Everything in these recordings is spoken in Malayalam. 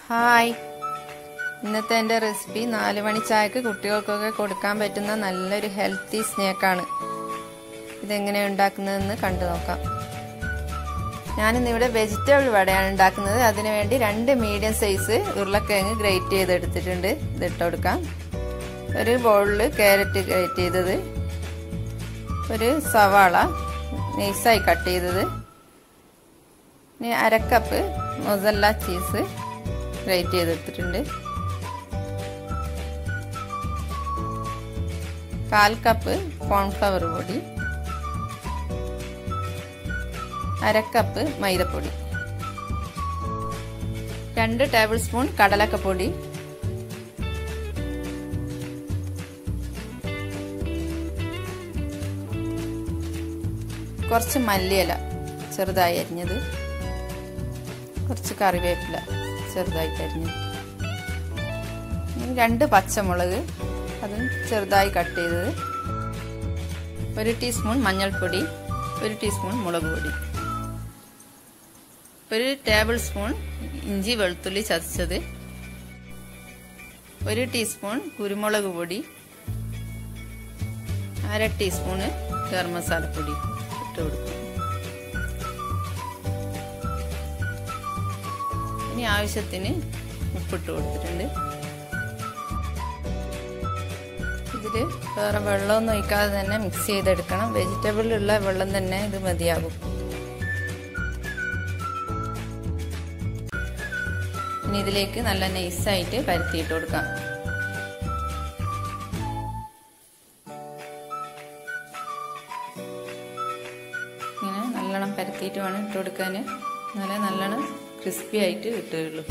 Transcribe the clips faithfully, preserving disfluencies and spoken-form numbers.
ഹായ്, ഇന്നത്തെ എൻ്റെ റെസിപ്പി നാല് മണി ചായക്ക് കുട്ടികൾക്കൊക്കെ കൊടുക്കാൻ പറ്റുന്ന നല്ലൊരു ഹെൽത്തി സ്നാക്കാണ്. ഇതെങ്ങനെ ഉണ്ടാക്കുന്നതെന്ന് കണ്ടു നോക്കാം. ഞാനിന്നിവിടെ വെജിറ്റബിൾ വടയാണ് ഉണ്ടാക്കുന്നത്. അതിനുവേണ്ടി രണ്ട് മീഡിയം സൈസ് ഉരുളക്കിഴങ്ങ് ഗ്രേറ്റ് ചെയ്തെടുത്തിട്ടുണ്ട്. ഇതിട്ട് കൊടുക്കാം. ഒരു ബൗളിൽ ക്യാരറ്റ് ഗ്രേറ്റ് ചെയ്തത്, ഒരു സവാള നൈസായി കട്ട് ചെയ്തത്, ഇനി അരക്കപ്പ് മൊസല്ല ചീസ് ഗ്രേറ്റ് ചെയ്തെടുത്തിട്ടുണ്ട്, കാൽ കപ്പ് കോൺഫ്ലവർ പൊടി, അരക്കപ്പ് മൈദപ്പൊടി, രണ്ട് ടേബിൾ സ്പൂൺ കടലക്കപ്പൊടി, കുറച്ച് മല്ലിയില ചെറുതായി അരിഞ്ഞത്, കുറച്ച് കറിവേപ്പില ചെറുതായിട്ട് അരിഞ്ഞത്, രണ്ട് പച്ചമുളക് അതും ചെറുതായി കട്ട് ചെയ്തത്, ഒരു ടീസ്പൂൺ മഞ്ഞൾപ്പൊടി, ഒരു ടീസ്പൂൺ മുളക് പൊടി, ഒരു ടേബിൾ സ്പൂൺ ഇഞ്ചി വെളുത്തുള്ളി ചതച്ചത്, ഒരു ടീസ്പൂൺ കുരുമുളക് പൊടി, അര ടീസ്പൂണ് ഗരം മസാലപ്പൊടി ഇട്ട് കൊടുക്കും. ഇനി ആവശ്യത്തിന് ഉപ്പിട്ട് കൊടുത്തിട്ടുണ്ട്. ഇതിൽ വേറെ വെള്ളമൊന്നും ഒഴിക്കാതെ തന്നെ മിക്സ് ചെയ്തെടുക്കണം. വെജിറ്റബിളിലുള്ള വെള്ളം തന്നെ ഇത് മതിയാകും. ഇനി ഇതിലേക്ക് നല്ല നൈസായിട്ട് പരത്തിയിട്ട് കൊടുക്കാം. ഇങ്ങനെ നല്ലോണം പരത്തിയിട്ട് വേണം ഇട്ട് കൊടുക്കാൻ. നല്ല നല്ലോണം ക്രിസ്പി ആയിട്ട് കിട്ടുകയുള്ളൂ.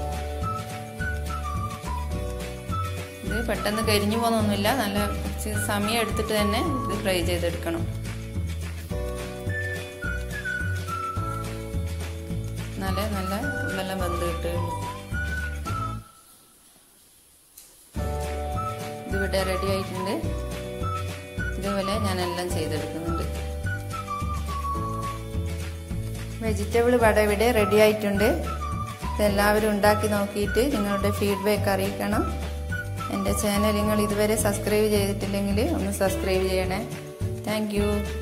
ഇത് പെട്ടെന്ന് കരിഞ്ഞു പോകുന്നൊന്നുമില്ല. നല്ല സമയം എടുത്തിട്ട് തന്നെ ഇത് ഫ്രൈ ചെയ്തെടുക്കണം. നല്ല നല്ല ഉള്ളെല്ലാം വെന്ത് കിട്ടുകയുള്ളൂ. ഇതിവിടെ റെഡി ആയിട്ടുണ്ട്. ഇതുപോലെ ഞാനെല്ലാം ചെയ്തെടുക്കുന്നുണ്ട്. വെജിറ്റബിൾ വട ഇവിടെ റെഡി ആയിട്ടുണ്ട്. ഇതെല്ലാവരും ഉണ്ടാക്കി നോക്കിയിട്ട് നിങ്ങളുടെ ഫീഡ്ബാക്ക് അറിയിക്കണം. എൻ്റെ ചാനൽ നിങ്ങൾ ഇതുവരെ സബ്സ്ക്രൈബ് ചെയ്തിട്ടില്ലെങ്കിൽ ഒന്ന് സബ്സ്ക്രൈബ് ചെയ്യണേ. Thank U.